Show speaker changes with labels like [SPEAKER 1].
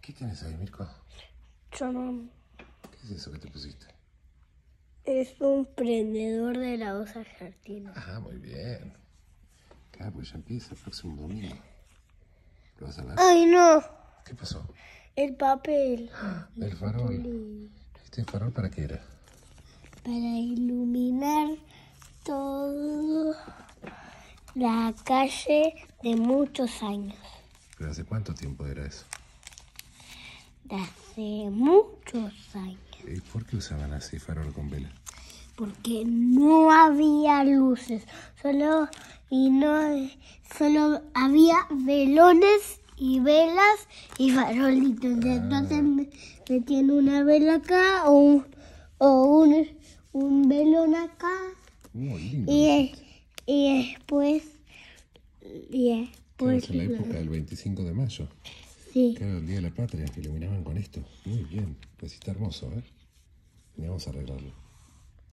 [SPEAKER 1] ¿Qué tienes ahí, Mirko?
[SPEAKER 2] Son
[SPEAKER 1] ¿Qué es eso que te pusiste?
[SPEAKER 2] Es un prendedor de la voz argentina.
[SPEAKER 1] Ah, muy bien. Claro, pues ya empieza el próximo domingo. ¿Lo vas a ver?
[SPEAKER 2] ¡Ay, no!
[SPEAKER 1] ¿Qué pasó?
[SPEAKER 2] El papel.
[SPEAKER 1] El farol. ¿Este farol para qué era?
[SPEAKER 2] Para iluminar toda la calle de muchos años.
[SPEAKER 1] ¿Pero hace cuánto tiempo era eso?
[SPEAKER 2] De hace muchos años.
[SPEAKER 1] ¿Y por qué usaban así farol con vela?
[SPEAKER 2] Porque no había luces, solo había velones y velas y farolitos. Entonces metían una vela acá o un velón acá.
[SPEAKER 1] Muy lindo.
[SPEAKER 2] Y después
[SPEAKER 1] Estamos en la época del 25 de mayo.
[SPEAKER 2] sí.
[SPEAKER 1] Que era el Día de la Patria, que iluminaban con esto. Muy bien. Pues sí está hermoso, ¿eh? Y vamos a arreglarlo.